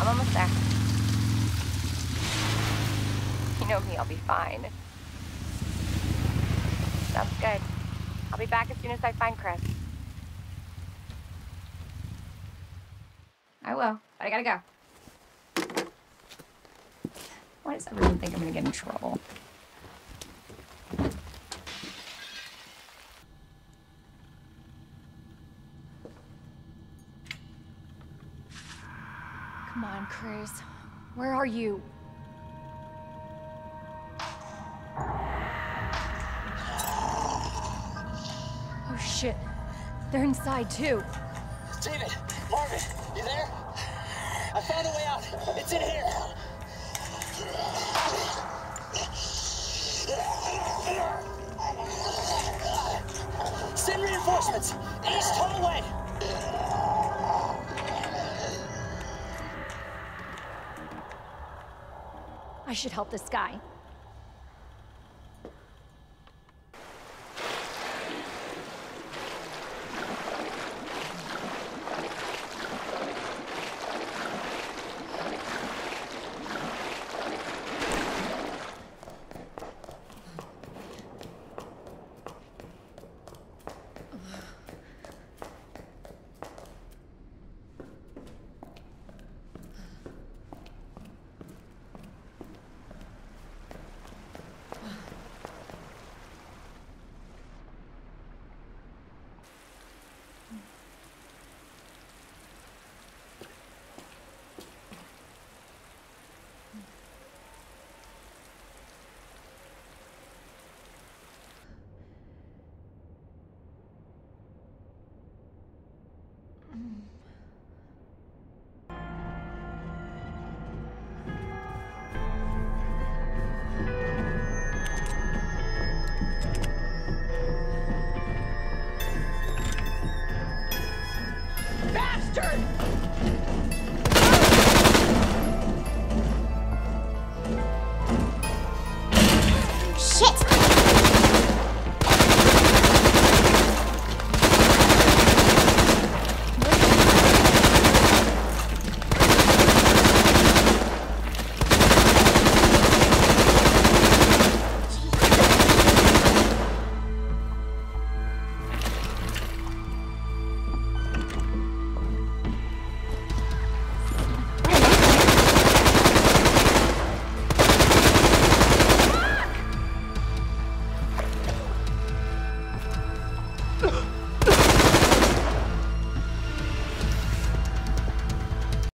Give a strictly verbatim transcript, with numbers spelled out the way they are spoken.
almost there. You know me, I'll be fine. Sounds good. I'll be back as soon as I find Chris. I will, but I gotta go. Why does everyone think I'm gonna get in trouble? Come on, Chris. Where are you? Oh shit. They're inside too. David! Marvin! You there? I found a way out! It's in here! Send reinforcements! East hallway! I should help this guy. Ugh!